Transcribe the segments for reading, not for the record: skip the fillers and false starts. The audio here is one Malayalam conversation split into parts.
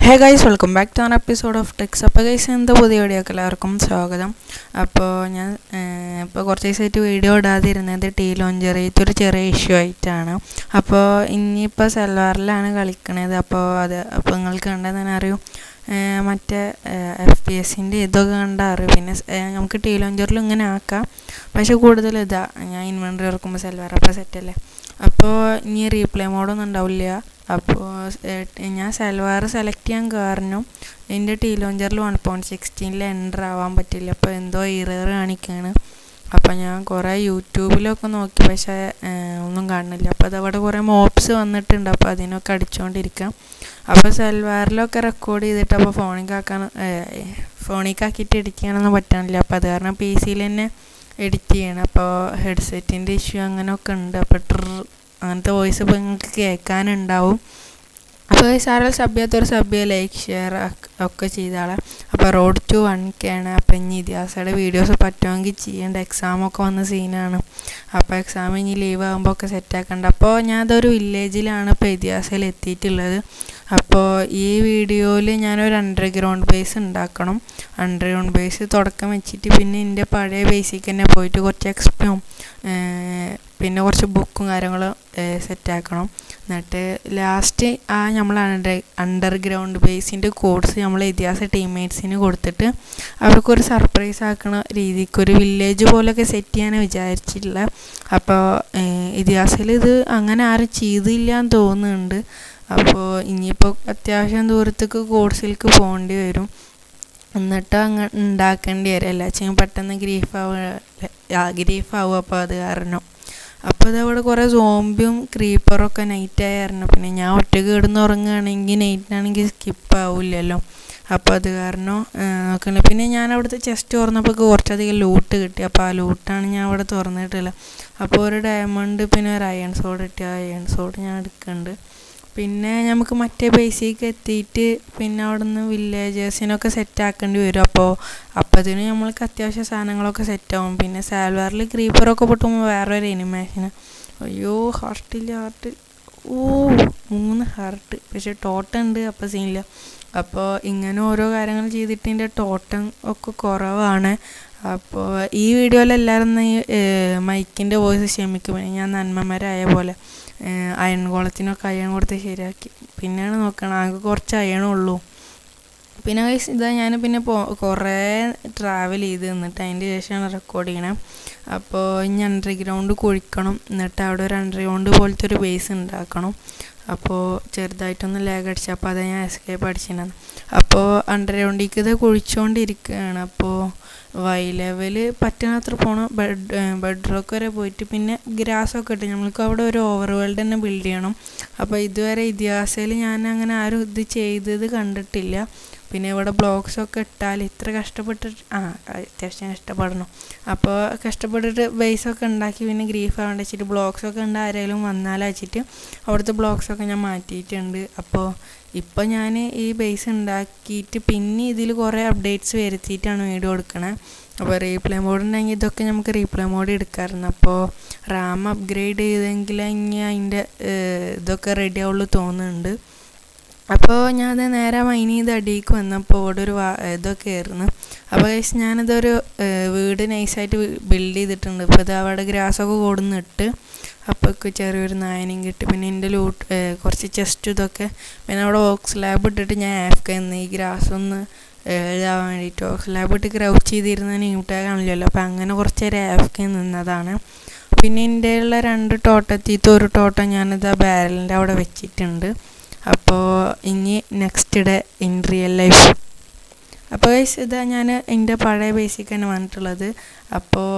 Hey guys, welcome back to an episode of Tricks. അപ്പോൾ guys എന്താ പുതിയ വീഡിയോക്ക് എല്ലാവർക്കും സ്വാഗതം. അപ്പോൾ ഞാൻ ഇപ്പോൾ കുറച്ച് ദിവസമായിട്ട് വീഡിയോ ഇടാതിരുന്നത് ടീ ലോഞ്ചർ ഒരു ചെറിയ ഇഷ്യൂ ആയിട്ടാണ്. അപ്പോൾ ഇനിയിപ്പോൾ സെൽവാറിലാണ് കളിക്കണത്. അപ്പോൾ നിങ്ങൾക്ക് കണ്ടാൽ തന്നെ അറിയും, മറ്റേ FPS-ൻ്റെ ഇതൊക്കെ കണ്ടാൽ അറിയും. പിന്നെ നമുക്ക് ടീ ലോഞ്ചറിൽ ഇങ്ങനെ ആക്കാം, പക്ഷെ കൂടുതൽ ഇതാ ഞാൻ ഇൻവെൻട്രി ഇറക്കുമ്പോൾ സെൽവാർ അപ്പോൾ സെറ്റല്ലേ. അപ്പോൾ ഇനി റീപ്ലേ മോഡൊന്നും ഉണ്ടാവില്ല. അപ്പോൾ ഞാൻ സെൽവാർ സെലക്ട് ചെയ്യാൻ കാരണം എൻ്റെ ടീ ലോഞ്ചറിൽ 1.16 എൻ്റർ ആവാൻ പറ്റില്ല. അപ്പോൾ എന്തോ എറർ കാണിക്കുകയാണ്. അപ്പോൾ ഞാൻ കുറേ യൂട്യൂബിലൊക്കെ നോക്കി, പക്ഷേ ഒന്നും കാണുന്നില്ല. അപ്പോൾ അതവിടെ കുറേ മോപ്സ് വന്നിട്ടുണ്ട്. അപ്പോൾ അതിനൊക്കെ അടിച്ചുകൊണ്ടിരിക്കാം. അപ്പോൾ സെൽവാറിലൊക്കെ റെക്കോർഡ് ചെയ്തിട്ട് അപ്പോൾ ഫോണിക്കാക്കിയിട്ട് എഡിറ്റ് ചെയ്യാനൊന്നും പറ്റാനില്ല. അപ്പോൾ അത് കാരണം PC-യിൽ തന്നെ എഡിറ്റ് ചെയ്യണം. അപ്പോൾ ഹെഡ്സെറ്റിൻ്റെ ഇഷ്യൂ അങ്ങനെയൊക്കെ ഉണ്ട്. അപ്പോൾ അങ്ങനത്തെ വോയിസ് ഇപ്പോൾ നിങ്ങൾക്ക് കേൾക്കാനുണ്ടാവും. അപ്പോൾ സാറിൽ സബ്ബിയാത്തൊരു സബ്ബിയെ ലൈക്ക് ഷെയർ ഒക്കെ ചെയ്താളെ. അപ്പോൾ റോഡ് ടു 1K ആണ്. അപ്പോൾ ഇനി ഇതിഹാസയുടെ വീഡിയോസ് പറ്റുമെങ്കിൽ ചെയ്യേണ്ട. എക്സാമൊക്കെ വന്ന സീനാണ്. അപ്പോൾ എക്സാം ഇനി ലീവ് ആകുമ്പോൾ ഒക്കെ സെറ്റാക്കണ്ട. അപ്പോൾ ഞാനതൊരു വില്ലേജിലാണ് ഇപ്പോൾ ഇതിഹാസയിൽ എത്തിയിട്ടുള്ളത്. അപ്പോൾ ഈ വീഡിയോയിൽ ഞാനൊരു അണ്ടർഗ്രൗണ്ട് ബേസ് ഉണ്ടാക്കണം. അണ്ടർഗ്രൗണ്ട് ബേസ് തുടക്കം വെച്ചിട്ട് പിന്നെ എൻ്റെ പഴയ ബേസിക്ക് തന്നെ പോയിട്ട് കുറച്ച് എക്സ്പും പിന്നെ കുറച്ച് ബുക്കും കാര്യങ്ങളും സെറ്റാക്കണം. എന്നിട്ട് ലാസ്റ്റ് നമ്മൾ അണ്ടർഗ്രൗണ്ട് ബേസിൻ്റെ കോഡ്സ് നമ്മൾ ഇതിഹാസ ടീംമേറ്റ്സിന് കൊടുത്തിട്ട് അവർക്കൊരു സർപ്രൈസ് ആക്കണ രീതിക്ക് ഒരു വില്ലേജ് പോലെയൊക്കെ സെറ്റ് ചെയ്യാനാണ് വിചാരിച്ചിട്ടുള്ളത്. അപ്പോൾ ഇതിഹാസയിൽ ഇത് അങ്ങനെ ആരും ചെയ്തില്ല എന്ന് തോന്നുന്നുണ്ട്. അപ്പോൾ ഇനിയിപ്പോൾ അത്യാവശ്യം ദൂരത്തേക്ക് കോഴ്സിലേക്ക് പോകേണ്ടി വരും. എന്നിട്ട് അങ്ങനെ ഉണ്ടാക്കേണ്ടി വരും. എല്ലാച്ചും പെട്ടെന്ന് ഗ്രീഫാവും. അപ്പോൾ അത് കാരണം അപ്പോൾ അതവിടെ കുറേ സോംബിയും ക്രീപ്പറൊക്കെ നൈറ്റായിരുന്നു. പിന്നെ ഞാൻ ഒറ്റയ്ക്ക് കിടന്ന് ഉറങ്ങുകയാണെങ്കിൽ നൈറ്റിനാണെങ്കിൽ സ്കിപ്പാവില്ലല്ലോ. അപ്പോൾ അത് കാരണം നോക്കണില്ല. പിന്നെ ഞാൻ അവിടുത്തെ ചെസ്റ്റ് തുറന്നപ്പോൾ കുറച്ചധികം ലൂട്ട് കിട്ടി. അപ്പോൾ ആ ലൂട്ടാണ് ഞാൻ അവിടെ തുറന്നിട്ടില്ല. അപ്പോൾ ഒരു ഡയമണ്ട് പിന്നെ ഒരു അയൺ സോഡ് കിട്ടി. ആ അയൺ സോഡ് ഞാൻ എടുക്കുന്നുണ്ട്. പിന്നെ നമുക്ക് മറ്റേ ബേസിക്ക് എത്തിയിട്ട് പിന്നെ അവിടെ നിന്ന് വില്ലേജേഴ്സിനൊക്കെ സെറ്റാക്കേണ്ടി വരും. അപ്പോൾ അതിന് നമ്മൾക്ക് അത്യാവശ്യം സാധനങ്ങളൊക്കെ സെറ്റാവും. പിന്നെ സാൽവാറിൽ ക്രീപ്പറൊക്കെ പൊട്ടുമ്പോൾ വേറൊരു എനിമേഷന്. അയ്യോ ഹാർട്ടില്ല, ഹാർട്ട് 3 ഹാർട്ട്. പക്ഷേ ടോട്ടം ഉണ്ട്. അപ്പോൾ സീനില്ല. അപ്പോൾ ഇങ്ങനെ ഓരോ കാര്യങ്ങൾ ചെയ്തിട്ട് എൻ്റെ ടോട്ടം ഒക്കെ കുറവാണ്. അപ്പോൾ ഈ വീഡിയോയിൽ എല്ലാവരും മൈക്കിൻ്റെ വോയിസ് ക്ഷമിക്കും. ഞാൻ നന്മമാരായ പോലെ അയൺ കോളത്തിനൊക്കെ അയൺ കൊടുത്ത് ശരിയാക്കി. പിന്നെയാണ് നോക്കണം, ആകെ കുറച്ച് അയണുള്ളൂ. പിന്നെ ഇതാ ഞാൻ പിന്നെ കുറേ ട്രാവൽ ചെയ്ത് നിന്നിട്ട് അതിൻ്റെ ശേഷമാണ് റെക്കോർഡ് ചെയ്യണേ. അപ്പോൾ ഇനി അണ്ടർഗ്രൗണ്ട് കുഴിക്കണം. എന്നിട്ട് അവിടെ ഒരു അണ്ടർഗ്രൗണ്ട് പോലത്തെ ഒരു ബേസ് ഉണ്ടാക്കണം. അപ്പോൾ ചെറുതായിട്ടൊന്ന് ലാഗ് അടിച്ചു. അപ്പോൾ അത് ഞാൻ എസ്കേപ്പ് അടിച്ചിട്ടുണ്ടായിരുന്നു. അപ്പോൾ അണ്ടർഗ്രൗണ്ടിലേക്ക് ഇത് കുഴിച്ചുകൊണ്ടിരിക്കുകയാണ്. അപ്പോൾ വൈ ലെവൽ പറ്റുന്നത്ര പോകണം. ബെഡ് റോക്ക് വരെ പോയിട്ട് പിന്നെ ഗ്രാസൊക്കെ ഇട്ട് നമ്മൾക്ക് അവിടെ ഒരു ഓവർ വേൾഡ് തന്നെ ബിൽഡ് ചെയ്യണം. അപ്പോൾ ഇതുവരെ ഇതിഹാസയിൽ ഞാൻ അങ്ങനെ ആരും ഇത് ചെയ്തത് കണ്ടിട്ടില്ല. പിന്നെ ഇവിടെ ബ്ലോക്സൊക്കെ ഇട്ടാൽ ഇത്ര കഷ്ടപ്പെട്ടിട്ട് അത്യാവശ്യം കഷ്ടപ്പെടണം. അപ്പോൾ കഷ്ടപ്പെട്ടിട്ട് ബേസൊക്കെ ഉണ്ടാക്കി പിന്നെ ഗ്രീഫ് ആവേണ്ട വെച്ചിട്ട് ബ്ലോക്സൊക്കെ ഉണ്ട്. ആരെങ്കിലും വന്നാൽ വെച്ചിട്ട് അവിടുത്തെ ബ്ലോക്സൊക്കെ ഞാൻ മാറ്റിയിട്ടുണ്ട്. അപ്പോൾ ഇപ്പോൾ ഞാൻ ഈ ബേസ് ഉണ്ടാക്കിയിട്ട് പിന്നെ ഇതിൽ കുറേ അപ്ഡേറ്റ്സ് വരുത്തിയിട്ടാണ് വീഡിയോ എടുക്കണത്. അപ്പോൾ റീപ്ലേ മോഡ് ഉണ്ടെങ്കിൽ ഇതൊക്കെ നമുക്ക് റീപ്ലേ മോഡ് എടുക്കാമായിരുന്നു. അപ്പോൾ റാം അപ്ഗ്രേഡ് ചെയ്തെങ്കിൽ ഇനി അതിൻ്റെ ഇതൊക്കെ റെഡി ആവുള്ളൂ തോന്നുന്നുണ്ട്. അപ്പോൾ ഞാനത് നേരെ മൈൻ ചെയ്ത് അടിയിലേക്ക് വന്നപ്പോൾ ഇവിടെ ഒരു ഇതൊക്കെ ആയിരുന്നു. അപ്പോൾ ഞാനിതൊരു വീട് നൈസായിട്ട് ബിൽഡ് ചെയ്തിട്ടുണ്ട്. ഇപ്പോൾ ഇത് അവിടെ ഗ്രാസൊക്കെ കൊടുന്നിട്ട് അപ്പോൾ ചെറിയൊരു നായനെയും കിട്ടി. പിന്നെ എൻ്റെ കുറച്ച് ചെസ്റ്റ് ഇതൊക്കെ പിന്നെ അവിടെ ഓക്സ് ലാബ് ഇട്ടിട്ട് ഞാൻ AFK ഈ ഗ്രാസ് ഒന്ന് ഇതാവാൻ വേണ്ടിയിട്ട് ഓക്സ് ലാബ് ഇട്ട് ക്രൗച്ച് ചെയ്തിരുന്നതിന് ന്യൂട്ടാഗ് കാണില്ലല്ലോ. അപ്പോൾ അങ്ങനെ കുറച്ച് നേരം AFK നിന്നതാണ്. പിന്നെ എൻ്റെ ഉള്ള 2 ടോട്ടത്തിയിട്ട് ഒരു ടോട്ടം ഞാനിത് ബാരലിൻ്റെ അവിടെ വെച്ചിട്ടുണ്ട്. അപ്പോൾ ഇനി next day in real life. അപ്പോൾ ഇതാ ഞാൻ എൻ്റെ പഴയ ബേസിക്കാണ് വന്നിട്ടുള്ളത്. അപ്പോൾ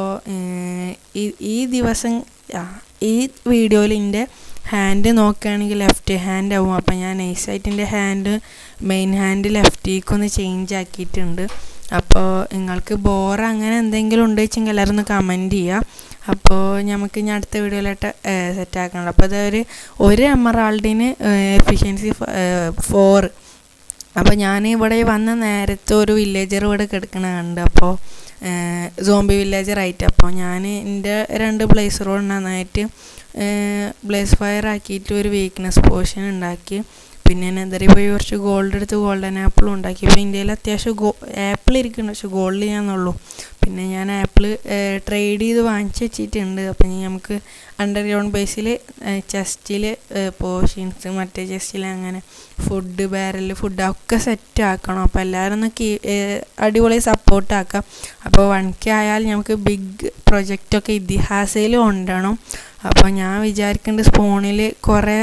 ഈ ദിവസം ഈ വീഡിയോയിൽ എൻ്റെ ഹാൻഡ് നോക്കുകയാണെങ്കിൽ ലെഫ്റ്റ് ഹാൻഡ് ആവും. അപ്പോൾ ഞാൻ നൈസായിട്ട് എൻ്റെ മെയിൻ ഹാൻഡ് ലെഫ്റ്റിലേക്കൊന്ന് ചേഞ്ച് ആക്കിയിട്ടുണ്ട്. അപ്പോൾ നിങ്ങൾക്ക് അങ്ങനെ എന്തെങ്കിലും ഉണ്ടെങ്കിൽ എല്ലാവരും ഒന്ന് കമൻറ്റ് ചെയ്യുക. അപ്പോൾ നമുക്ക് ഇനി അടുത്ത വീഡിയോയിലായിട്ട് സെറ്റാക്കണം. അപ്പോൾ ഒരു എമറാൾഡിന് എഫിഷ്യൻസി 4. അപ്പോൾ ഞാൻ ഇവിടെ വന്ന നേരത്തെ ഒരു വില്ലേജർ ഇവിടെ കിടക്കണ കണ്ട്. അപ്പോൾ സോംബി വില്ലേജറായിട്ട് അപ്പോൾ ഞാൻ എൻ്റെ 2 ബ്ലേസറോട് നന്നായിട്ട് ബ്ലേസ് ഫയർ ആക്കിയിട്ട് ഒരു വീക്ക്നെസ് പോഷൻ ഉണ്ടാക്കി. പിന്നെ നെതറിൽ പോയി കുറച്ച് ഗോൾഡ് എടുത്ത് ഗോൾഡൻ ആപ്പിളും ഉണ്ടാക്കി. ഇപ്പോൾ ഇന്ത്യയിൽ അത്യാവശ്യം ആപ്പിൾ ഇരിക്കുന്നുണ്ട്, പക്ഷെ ഗോൾഡ് ചെയ്യാന്നുള്ളൂ. പിന്നെ ഞാൻ ആപ്പിൾ ട്രേഡ് ചെയ്ത് വാങ്ങിച്ച് വെച്ചിട്ടുണ്ട്. അപ്പം ഇനി നമുക്ക് അണ്ടർഗ്രൗണ്ട് ബേസിൽ ചെസ്റ്റിൽ പോർഷൻസ്, മറ്റേ ചെസ്റ്റിൽ അങ്ങനെ ഫുഡ് ബാരൽ ഫുഡ് ഒക്കെ സെറ്റ് ആക്കണം. അപ്പോൾ എല്ലാവരും ഒന്ന് അടിപൊളി സപ്പോർട്ടാക്കാം. അപ്പോൾ 1K ആയാൽ നമുക്ക് ബിഗ് പ്രൊജക്റ്റൊക്കെ ഇതിഹാസയിൽ കൊണ്ടുവരണം. അപ്പോൾ ഞാൻ വിചാരിക്കേണ്ട സ്പോണിൽ കുറേ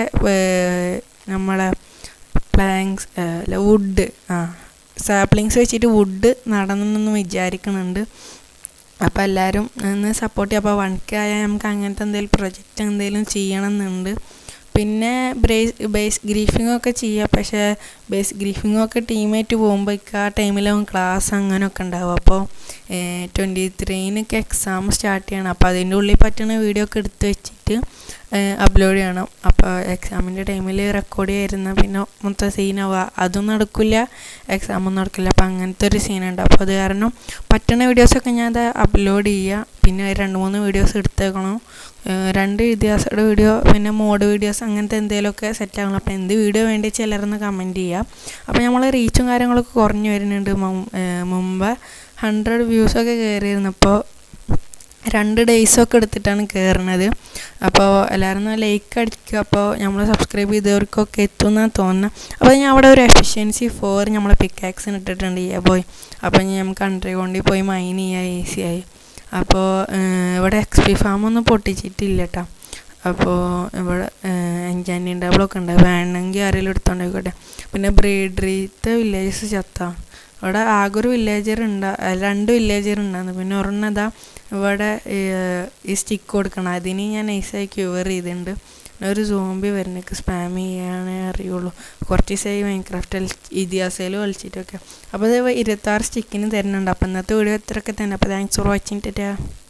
നമ്മളെ പ്ലാങ്ക്സ് വുഡ് സാപ്ലിങ്സ് വെച്ചിട്ട് വുഡ് നടണമെന്നൊന്നും വിചാരിക്കുന്നുണ്ട്. അപ്പോൾ എല്ലാവരും ഒന്ന് സപ്പോർട്ട് ചെയ്യുക. അപ്പോൾ 1K ആയാൽ നമുക്ക് അങ്ങനത്തെ എന്തെങ്കിലും പ്രൊജക്റ്റ് എന്തെങ്കിലും ചെയ്യണം എന്നുണ്ട്. പിന്നെ ബേസ് ഗ്രീഫിങ്ങൊക്കെ ചെയ്യുക. പക്ഷേ ബേസ് ഗ്രീഫിങ്ങൊക്കെ ടീമായിട്ട് പോകുമ്പോഴേക്ക് ആ ടൈമിലാവും ക്ലാസ് അങ്ങനെയൊക്കെ ഉണ്ടാവും. അപ്പോൾ 23-ന് എക്സാം സ്റ്റാർട്ട് ചെയ്യണം. അപ്പോൾ അതിൻ്റെ ഉള്ളിൽ പറ്റുന്ന വീഡിയോ ഒക്കെ എടുത്ത് വെച്ചിട്ട് അപ്ലോഡ് ചെയ്യണം. അപ്പോൾ എക്സാമിൻ്റെ ടൈമിൽ റെക്കോർഡ് ചെയ്യായിരുന്ന പിന്നെ മൊത്തം സീനാവുക, അതും നടക്കില്ല, എക്സാമൊന്നും നടക്കില്ല. അപ്പോൾ അങ്ങനത്തെ ഒരു സീനുണ്ട്. അപ്പോൾ അത് കാരണം പറ്റുന്ന വീഡിയോസൊക്കെ ഞാൻ അത് അപ്ലോഡ് ചെയ്യുക. പിന്നെ 2-3 വീഡിയോസ് എടുത്തേക്കണം. 2 ഇതിഹാസയുടെ വീഡിയോ, പിന്നെ മോഡ് വീഡിയോസ്, അങ്ങനത്തെ എന്തെങ്കിലുമൊക്കെ സെറ്റ് ആകണം. അപ്പോൾ എന്ത് വീഡിയോ വേണ്ടി ചിലർന്ന് കമൻറ്റ് ചെയ്യുക. അപ്പോൾ നമ്മൾ റീച്ചും കാര്യങ്ങളൊക്കെ കുറഞ്ഞു വരുന്നുണ്ട്. മുമ്പ് 100 വ്യൂസൊക്കെ കയറിയിരുന്നു. അപ്പോൾ 2 ഡേയ്സൊക്കെ എടുത്തിട്ടാണ് കയറുന്നത്. അപ്പോൾ എല്ലാവരും ഒന്ന് ലൈക്ക് അടിക്കുക. അപ്പോൾ നമ്മൾ സബ്സ്ക്രൈബ് ചെയ്തവർക്കൊക്കെ എത്തുമെന്നാണ് തോന്നുന്നത്. അപ്പോൾ ഞാൻ അവിടെ ഒരു എഫിഷ്യൻസി 4 നമ്മൾ പിക്കാക്സിന് ഇട്ടിട്ടുണ്ട് പോയി. അപ്പോൾ ഇനി നമുക്ക് അണ്ടർഗ്രൗണ്ടിൽ പോയി മൈൻ ചെയ്യാൻ ഈസിയായി. അപ്പോൾ ഇവിടെ XP ഫാമൊന്നും പൊട്ടിച്ചിട്ടില്ല കേട്ടോ. അപ്പോൾ ഇവിടെ എൻജാൻറ്റിങ് ടേബിളൊക്കെ ഉണ്ട്, വേണമെങ്കിൽ ആരെങ്കിലും എടുത്തോണ്ടായിക്കോട്ടെ. പിന്നെ ബ്രീഡറിത്തെ വില്ലേജസ് ചത്താ. ഇവിടെ ആകെ ഒരു വില്ലേജർ 2 വില്ലേജർ ഉണ്ടായിരുന്നു. പിന്നെ ഒരെണ്ണതാ ഇവിടെ ഈ സ്റ്റിക്ക് കൊടുക്കണം, അതിന് ഞാൻ നൈസായി ക്യൂവർ ചെയ്തിട്ടുണ്ട്. പിന്നെ ഒരു സോംബി വരുന്നേക്ക് സ്പാം ചെയ്യാനേ അറിയുള്ളൂ. കുറച്ച് ദിവസമായി മൈൻക്രാഫ്റ്റ് ഇതിഹാസയിൽ കളിച്ചിട്ടൊക്കെ. അപ്പോൾ അത് 26 സ്റ്റിക്കിന് തരുന്നുണ്ട്. അപ്പോൾ ഇന്നത്തെ വീഡിയോ ഇത്രയൊക്കെ തന്നെ. അപ്പോൾ താങ്ക്സ് ഫോർ വാച്ചിങ്. ടാറ്റാ.